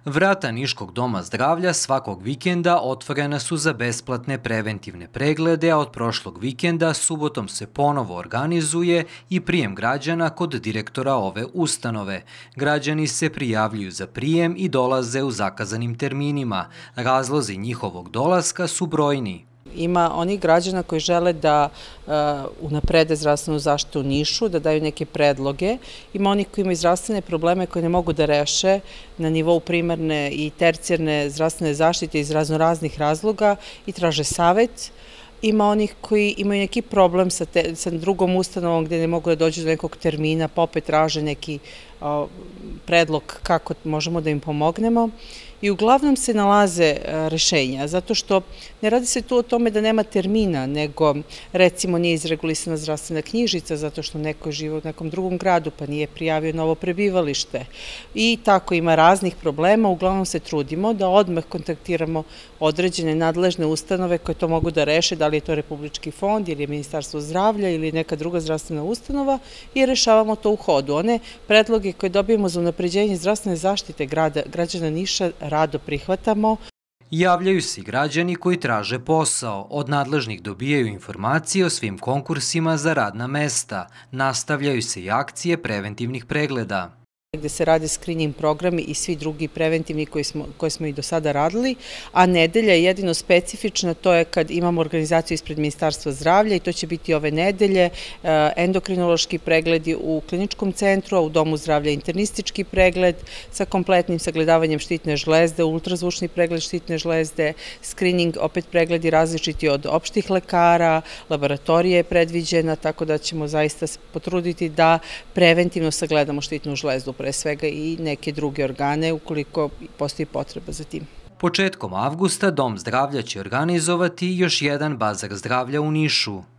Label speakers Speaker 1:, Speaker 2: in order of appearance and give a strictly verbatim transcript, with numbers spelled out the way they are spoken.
Speaker 1: Vrata Niškog doma zdravlja svakog vikenda otvorena su za besplatne preventivne preglede, a od prošlog vikenda subotom se ponovo organizuje i prijem građana kod direktora ove ustanove. Građani se prijavljuju za prijem i dolaze u zakazanim terminima. Razlozi njihovog dolaska su brojni.
Speaker 2: Ima onih građana koji žele da unaprede zdravstvenu zaštitu u Nišu, da daju neke predloge. Ima onih koji imaju zdravstvene probleme koje ne mogu da reše na nivou primarne i tercijarne zdravstvene zaštite iz raznoraznih razloga i traže savet. Ima onih koji imaju neki problem sa, te, sa drugom ustanovom gde ne mogu da dođu do nekog termina, pa opet traže neki o, predlog kako možemo da im pomognemo. I uglavnom se nalaze rešenja, zato što ne radi se tu o tome da nema termina, nego recimo nije izregulisana zdravstvena knjižica zato što neko živi u nekom drugom gradu pa nije prijavio novo prebivalište. I tako ima raznih problema, uglavnom se trudimo da odmah kontaktiramo određene nadležne ustanove koje to mogu da reše, da li je to Republički fond ili je Ministarstvo zdravlja ili neka druga zdravstvena ustanova i rešavamo to u hodu. One predloge koje dobijemo za unapređenje zdravstvene zaštite grada, građana Niša rado prihvatamo.
Speaker 1: Javljaju se i građani koji traže posao. Od nadležnih dobijaju informacije o svim konkursima za radna mesta. Nastavljaju se i akcije preventivnih pregleda,
Speaker 2: gde se rade screening programi i svi drugi preventivni koji smo, koje smo i do sada radili, a nedelja je jedino specifična, to je kad imamo organizaciju ispred Ministarstva zdravlja i to će biti ove nedelje, endokrinološki pregledi u kliničkom centru, a u domu zdravlja internistički pregled sa kompletnim sagledavanjem štitne žlezde, ultrazvučni pregled štitne žlezde, screening, opet pregledi različiti od opštih lekara, laboratorija je predviđena, tako da ćemo zaista se potruditi da preventivno sagledamo štitnu žlezdu, pre svega i neke druge organe ukoliko postoji potreba za tim.
Speaker 1: Početkom avgusta Dom zdravlja će organizovati još jedan bazar zdravlja u Nišu.